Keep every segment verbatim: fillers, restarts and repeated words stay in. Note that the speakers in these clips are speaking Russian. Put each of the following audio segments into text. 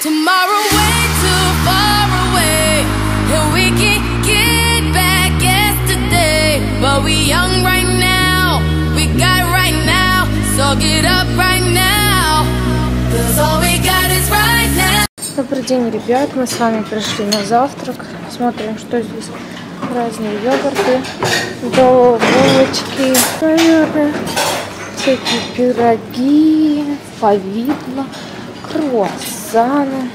Tomorrow way too far away, and we can't get back yesterday. But we young right now, we got right now, so get up right now, 'cause all we got is right now. Добрый день, ребят, мы с вами пришли на завтрак. Смотрим, что здесь. Разные йогурты, до булочки, всякие пироги, повидло, круассаны.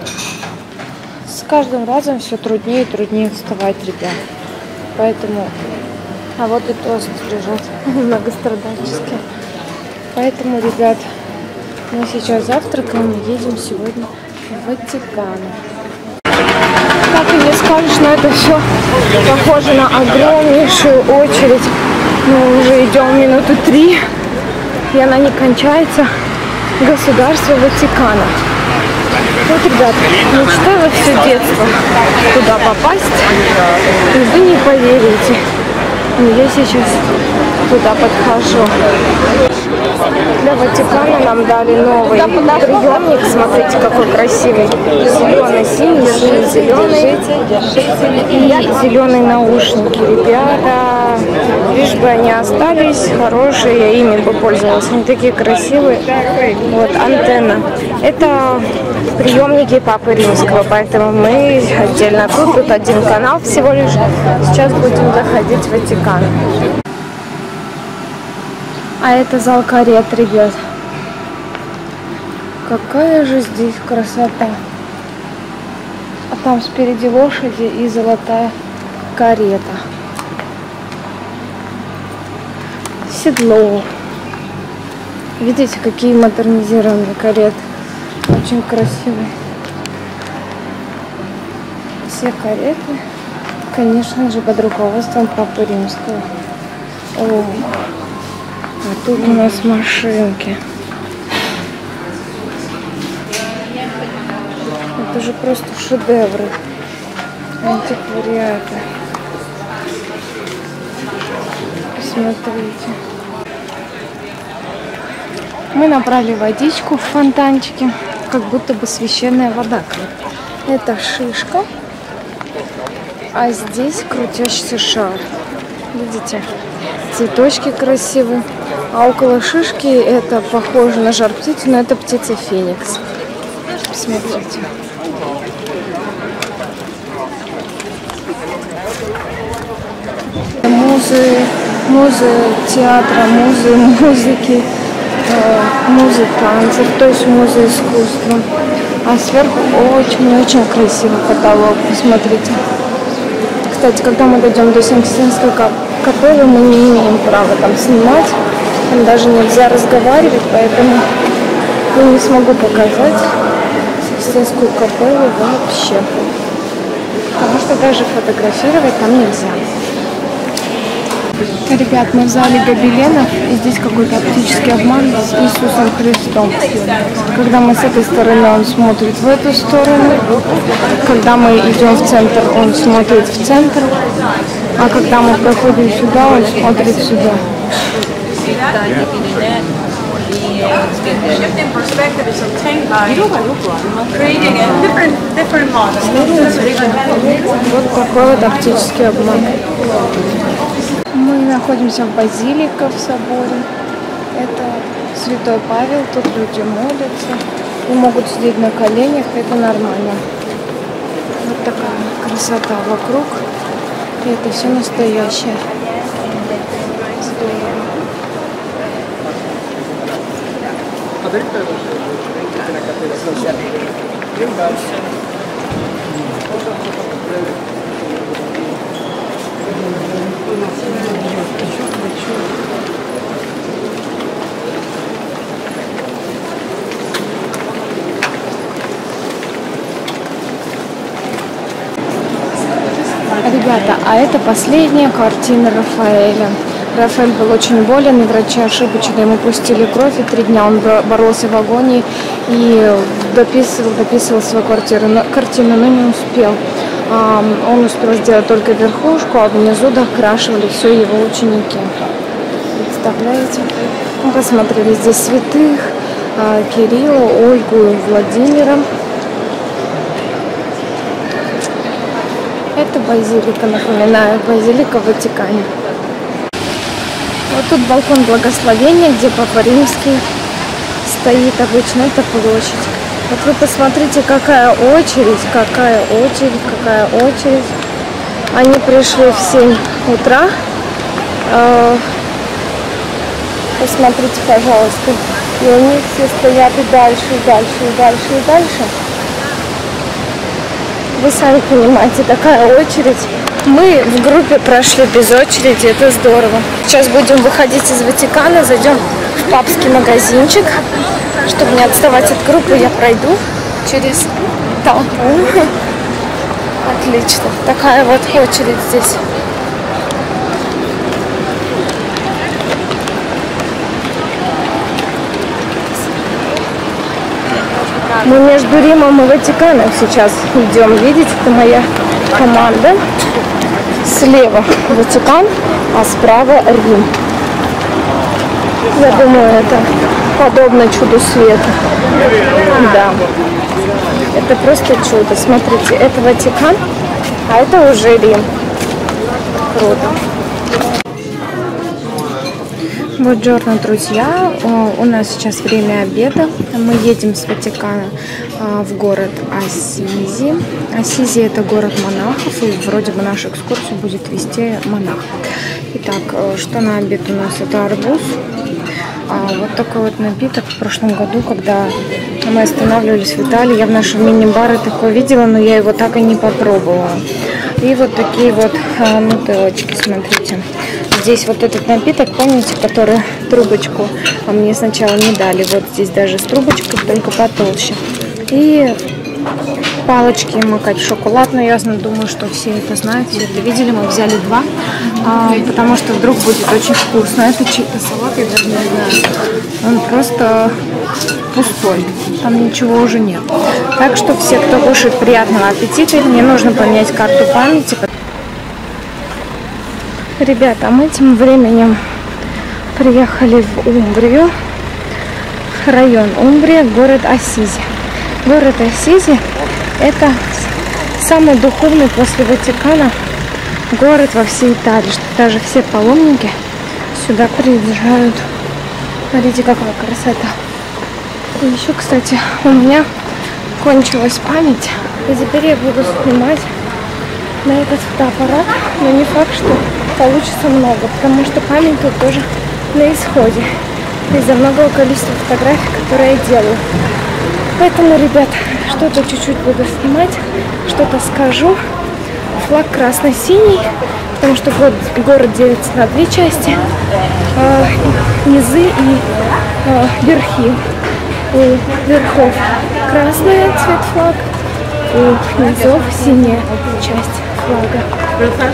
С каждым разом все труднее и труднее вставать, ребят. Поэтому... А вот и тост лежит многострадальческий. Поэтому, ребят, мы сейчас завтракаем и едем сегодня в Ватикан. Как и не скажешь, но это все похоже на огромнейшую очередь. Мы уже идем минуты три, и она не кончается. Государство Ватикана. Вот, ребят, мечтала все детство туда попасть, и вы не поверите. Но я сейчас туда подхожу. Для Ватикана нам дали новый приемник. Смотрите, какой красивый. Зеленый, синий, зеленый и зеленые наушники. Ребята, лишь бы они остались хорошие, я ими бы пользовалась. Они такие красивые. Вот, антенна. Это приемники Папы Римского, поэтому мы отдельно тут. Тут один канал всего лишь. Сейчас будем заходить в Ватикан. А это зал карет, ребят. Какая же здесь красота. А там спереди лошади и золотая карета. Седло. Видите, какие модернизированные кареты. Очень красивые. Все кареты, конечно же, под руководством Папы Римского. О. А тут у нас машинки. Это же просто шедевры. Антиквариаты. Посмотрите. Мы набрали водичку в фонтанчике, как будто бы священная вода. Это шишка, а здесь крутящийся шар. Видите? Цветочки красивые. А около шишки это похоже на жар птицы, но это птица Феникс. Смотрите. Музы, музы театра, музы музыки, э, музы танцев, то есть музы искусства. А сверху очень-очень красивый потолок. Посмотрите. Кстати, когда мы дойдем до Сикстинской капеллы, мы не имеем права там снимать. Там даже нельзя разговаривать, поэтому я не смогу показать Сикстинскую капеллу вообще. Потому что даже фотографировать там нельзя. Ребят, мы в зале гобеленов, и здесь какой-то оптический обман с Иисусом Христом. Когда мы с этой стороны, он смотрит в эту сторону. Когда мы идем в центр, он смотрит в центр. А когда мы проходим сюда, он смотрит сюда. Вот такой вот оптический обман. Мы находимся в базилике в соборе. Это Святой Павел. Тут люди молятся и могут сидеть на коленях. Это нормально. Вот такая красота вокруг. И это все настоящее. Здорово. Ребята, а это последняя картина Рафаэля. Рафаэль был очень болен, и врачи ошибочно ему пустили кровь, и три дня он боролся в агонии и дописывал, дописывал свою квартиру, картину, но не успел. Он успел сделать только верхушку, а внизу докрашивали все его ученики. Представляете? Мы посмотрели здесь святых, Кирилла, Ольгу, Владимира. Это базилика, напоминаю, базилика в Ватикане. Вот тут балкон благословения, где Папа Римский стоит обычно. Это площадь. Вот вы посмотрите, какая очередь, какая очередь, какая очередь. Они пришли в семь утра. Посмотрите, пожалуйста. И у них все стоят и дальше, и дальше, и дальше, и дальше. Вы сами понимаете, такая очередь. Мы в группе прошли без очереди, это здорово. Сейчас будем выходить из Ватикана, зайдем в папский магазинчик. Чтобы не отставать от группы, я пройду через толпу. Отлично. Такая вот очередь здесь. Мы между Римом и Ватиканом сейчас идем. Видите, это моя команда. Слева Ватикан, а справа Рим. Я думаю, это подобно чуду света. Да. Это просто чудо. Смотрите, это Ватикан, а это уже Рим. Круто. Buongiorno, друзья. У нас сейчас время обеда. Мы едем с Ватикана в город Ассизи. Ассизи — это город монахов, и вроде бы нашу экскурсию будет вести монах. Итак, что на обед у нас? Это арбуз. Вот такой вот напиток. В прошлом году, когда мы останавливались в Италии, я в нашем мини-баре такое видела, но я его так и не попробовала. И вот такие вот нутеллочки, смотрите. Здесь вот этот напиток, помните, который трубочку а мне сначала не дали. Вот здесь даже с трубочкой, только потолще. И палочки макать в шоколад. Но ясно, думаю, что все это знают, все это видели. Мы взяли два, а, потому что вдруг будет очень вкусно. Это чей-то салат, я даже не знаю. Он просто пустой. Там ничего уже нет. Так что все, кто кушает, приятного аппетита. Мне нужно поменять карту памяти. Ребята, мы тем временем приехали в Умбрию, район Умбрия, город Ассизи. Город Ассизи – это самый духовный после Ватикана город во всей Италии. Даже все паломники сюда приезжают. Смотрите, какая красота. И еще, кстати, у меня кончилась память, и теперь я буду снимать на этот фотоаппарат, но не факт, что получится много, потому что память тут тоже на исходе из-за многого количества фотографий, которые я делаю. Поэтому, ребят, что-то чуть-чуть буду снимать, что-то скажу. Флаг красно-синий, потому что город, город делится на две части, э, низы и э, верхи. У верхов красный цвет флаг, у низов синяя часть флага.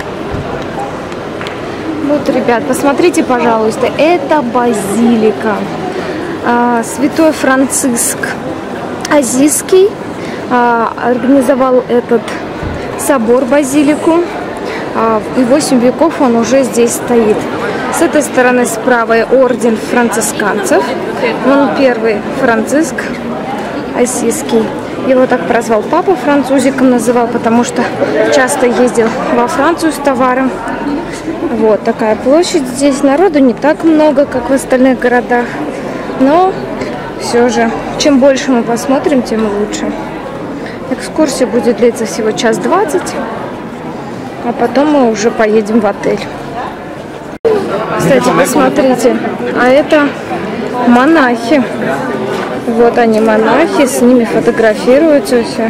Вот, ребят, посмотрите, пожалуйста, это базилика. А, Святой Франциск Азийский а, организовал этот собор, базилику. А, и восемь веков он уже здесь стоит. С этой стороны справа орден францисканцев. Он первый Франциск Азийский. Его так прозвал папа, французиком называл, потому что часто ездил во Францию с товаром. Вот такая площадь здесь. Народу не так много, как в остальных городах. Но все же, чем больше мы посмотрим, тем лучше. Экскурсия будет длиться всего час двадцать. А потом мы уже поедем в отель. Кстати, посмотрите. А это монахи. Вот они, монахи, с ними фотографируются все.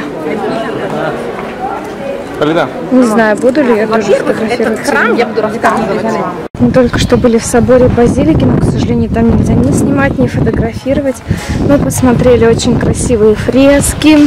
Не знаю, буду ли я тоже фотографироваться. Храм, я буду рассказывать. Мы только что были в соборе базилики, но, к сожалению, там нельзя ни снимать, ни фотографировать. Мы посмотрели очень красивые фрески,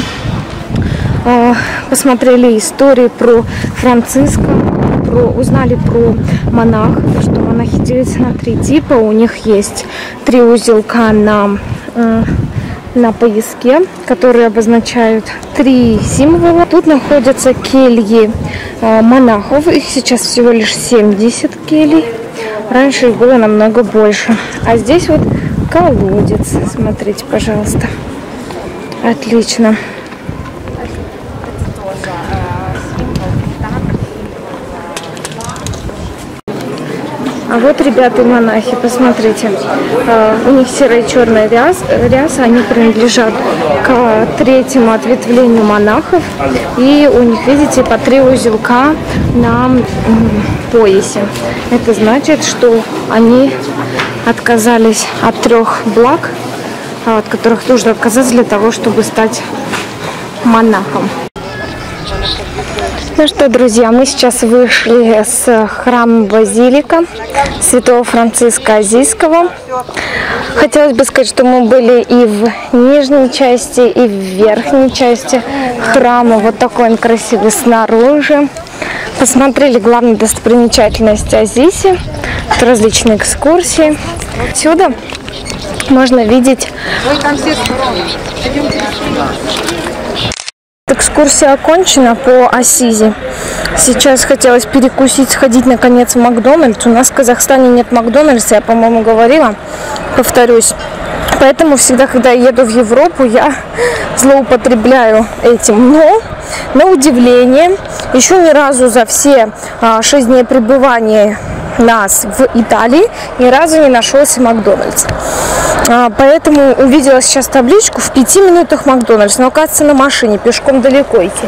посмотрели истории про Франциска, про, узнали про монахов, что монахи делятся на три типа. У них есть три узелка на... на пояске, которые обозначают три символа. Тут находятся кельи э, монахов. Их сейчас всего лишь семьдесят келий. Раньше их было намного больше. А здесь вот колодец. Смотрите, пожалуйста. Отлично. А вот, ребята, монахи, посмотрите. У них серая и черная ряса, они принадлежат к третьему ответвлению монахов. И у них, видите, по три узелка на поясе. Это значит, что они отказались от трех благ, от которых нужно отказаться для того, чтобы стать монахом. Ну что, друзья, мы сейчас вышли с храма Базилика Святого Франциска Азийского. Хотелось бы сказать, что мы были и в нижней части, и в верхней части храма. Вот такой он красивый снаружи. Посмотрели главные достопримечательности Азиси, различные экскурсии. Отсюда можно видеть... Экскурсия окончена по Асизи. Сейчас хотелось перекусить, сходить наконец в Макдональдс. У нас в Казахстане нет Макдональдса, я, по-моему, говорила. Повторюсь. Поэтому всегда, когда я еду в Европу, я злоупотребляю этим. Но, на удивление, еще ни разу за все а, шесть дней пребывания нас в Италии ни разу не нашелся Макдональдс. А, поэтому увидела сейчас табличку: в пяти минутах Макдональдс. Но, оказывается, на машине, пешком далеко идти.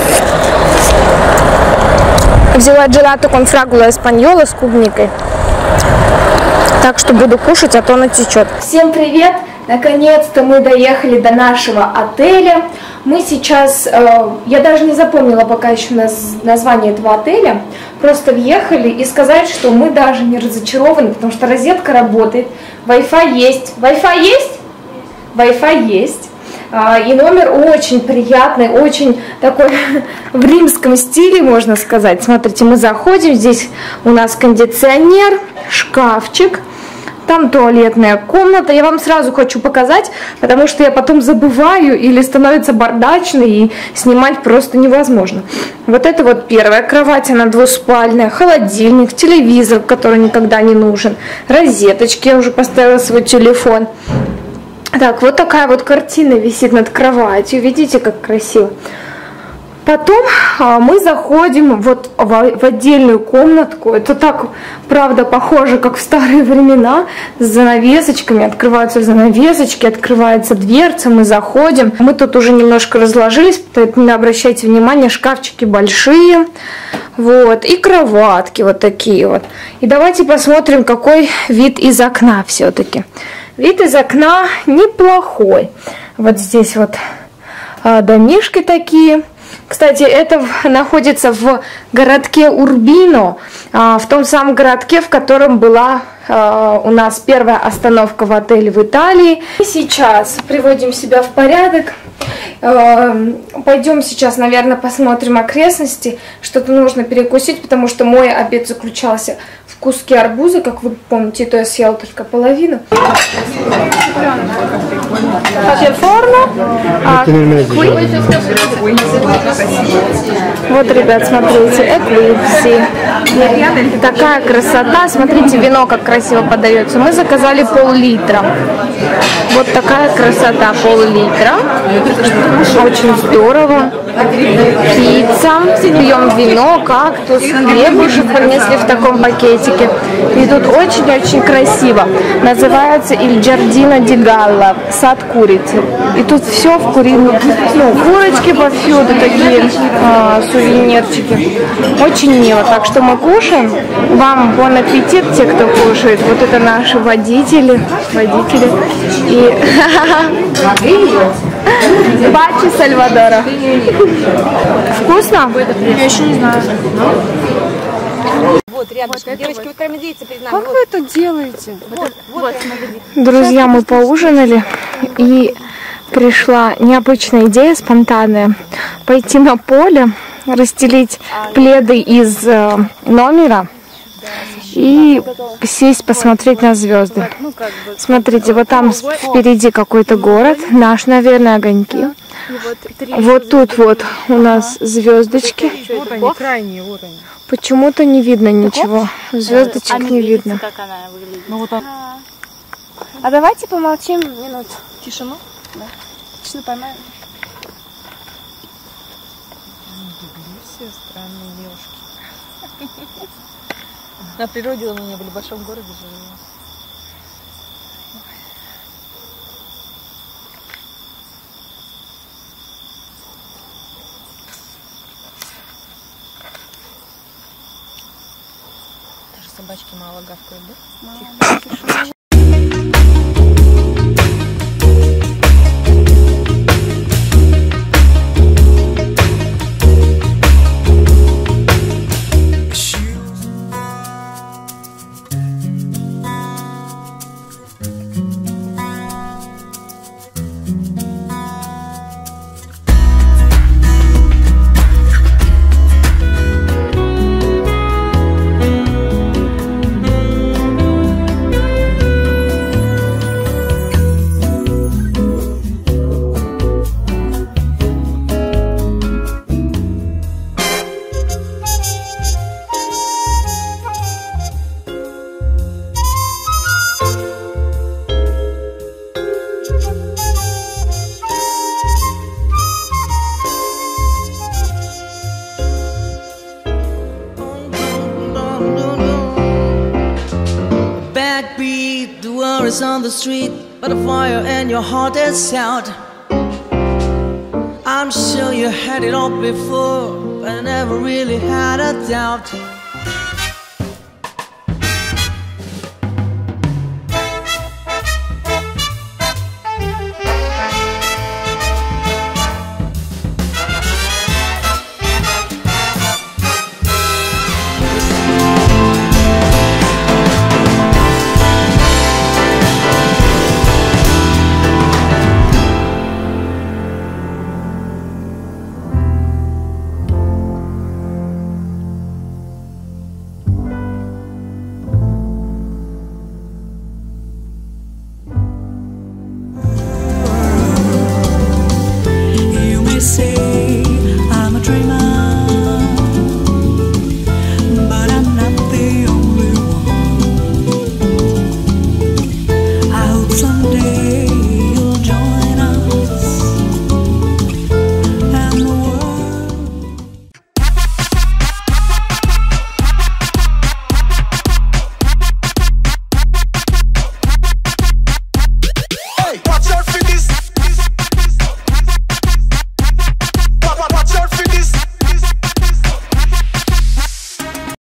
Взяла джелато кон фрагула эспаньола с клубникой. Так что буду кушать, а то она течет. Всем привет! Наконец-то мы доехали до нашего отеля. Мы сейчас, э, я даже не запомнила пока еще название этого отеля. Просто въехали, и сказать, что мы даже не разочарованы, потому что розетка работает, Wi-Fi есть. Wi-Fi есть? Wi-Fi есть. И номер очень приятный, очень такой в римском стиле, можно сказать. Смотрите, мы заходим, здесь у нас кондиционер, шкафчик, там туалетная комната. Я вам сразу хочу показать, потому что я потом забываю или становится бардачно, и снимать просто невозможно. Вот это вот первая кровать, она двуспальная, холодильник, телевизор, который никогда не нужен, розеточки, я уже поставила свой телефон. Так, вот такая вот картина висит над кроватью. Видите, как красиво. Потом а, мы заходим вот в, в отдельную комнатку. Это так, правда, похоже, как в старые времена. С занавесочками. Открываются занавесочки, открывается дверца, мы заходим. Мы тут уже немножко разложились, поэтому не обращайте внимания, шкафчики большие. Вот, и кроватки вот такие вот. И давайте посмотрим, какой вид из окна все-таки. Вид из окна неплохой. Вот здесь вот а, домишки такие. Кстати, это находится в городке Урбино, а, в том самом городке, в котором была а, у нас первая остановка в отеле в Италии. И сейчас приводим себя в порядок. А, пойдем сейчас, наверное, посмотрим окрестности. Что-то нужно перекусить, потому что мой обед заключался в куске арбуза, как вы помните, то я съела только половину. Вот, ребят, смотрите, эквипси. Такая красота. Смотрите, вино как красиво подается. Мы заказали пол-литра. Вот такая красота, пол-литра. Очень здорово. Пицца. Пьем вино, кактус, хлебушек принесли в таком пакетике. И тут очень-очень красиво. Называется Il Giardino di Galla, сад курицы. И тут все в куриных, ну, курочки повсюду, такие а, сувенирчики. Очень мило. Так что мы кушаем. Вам бон аппетит, те, кто кушает. Вот это наши водители. Водители. И... Бачи Сальвадора. Вкусно? Я еще не знаю. Вот рядышком. Вот девочки, вот. Вы прямо видите перед нами. Как вот. Вы это делаете? Вот, вот, вот. Друзья, мы поужинали, и пришла необычная идея, спонтанная. Пойти на поле, расстелить пледы из э, номера и сесть, посмотреть на звезды. Смотрите, вот там впереди какой-то город, наш, наверное, огоньки. Вот тут вот у нас звездочки. Почему-то не видно ничего. Звездочек не видно. А давайте помолчим минут. Тишину? Да. Тишину поймаем. Все странные девушки. На природе мы не были, в большом городе жили. Даже собачки мало гавкают, да? Мало, тишина. Backbeat, the worries on the street, but a fire in your heart is out. I'm sure you had it all before, but I never really had a doubt.